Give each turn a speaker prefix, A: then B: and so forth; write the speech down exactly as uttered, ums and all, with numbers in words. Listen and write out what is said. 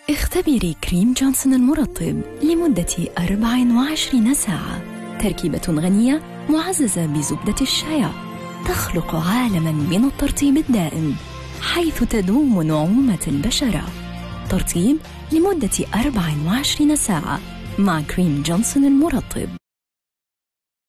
A: اختبري كريم جونسون المرطب لمدة أربع وعشرين ساعة. تركيبة غنية معززة بزبدة الشيا تخلق عالماً من الترطيب الدائم، حيث تدوم نعومة البشرة. ترطيب لمدة أربع وعشرين ساعة مع كريم جونسون المرطب.